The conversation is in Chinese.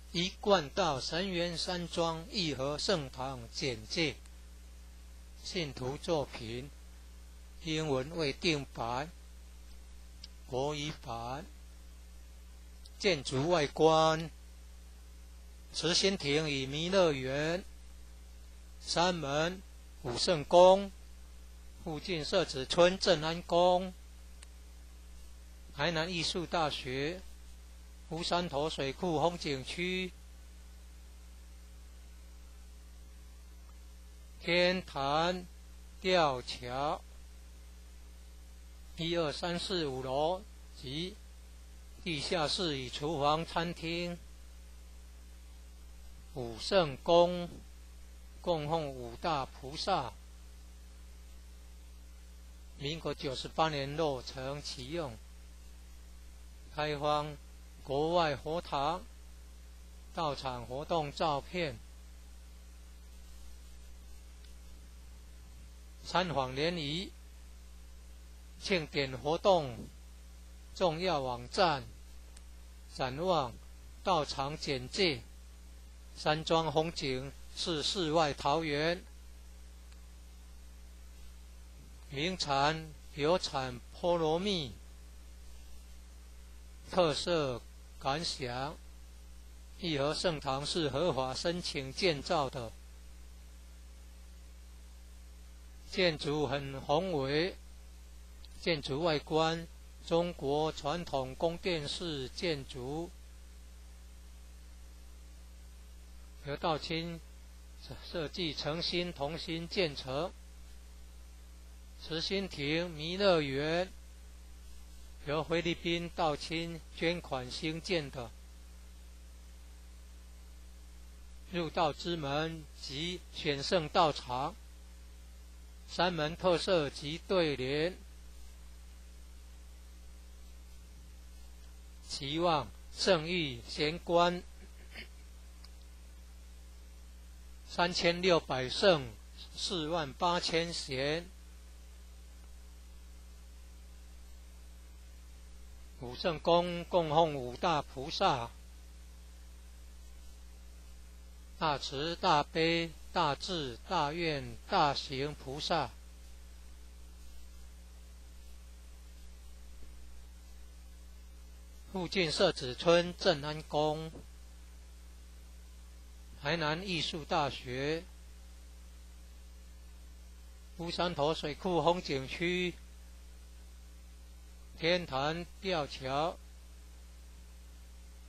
一贯道神源山庄义和圣堂简介，信徒作品，英文未定版，国语版。建筑外观：慈心亭与弥勒园，山门武圣宫，附近社子村正安宫，台南艺术大学，乌山头水库风景区，天坛吊桥，1、2、3、4、5楼及地下室与厨房、餐厅。武圣宫供奉5大菩萨，民国98年落成启用，开放国外佛堂到场活动照片。参访联谊庆典活动重要网站，展望道场简介，山庄风景是世外桃源，名产有产菠萝蜜，特色感想：义和圣堂是合法申请建造的，建筑很宏伟，建筑外观中国传统宫殿式建筑，由道清设计诚心同心建成。慈心亭弥勒园由菲律宾道清捐款兴建的，入道之门及选圣道场，山门特色及对联，期望圣域贤官3600圣48000贤。武圣宫供奉5大菩萨，大慈大悲大智大愿大行菩萨。附近社子村正安宫，台南艺术大学，乌山头水库风景区，天坛吊桥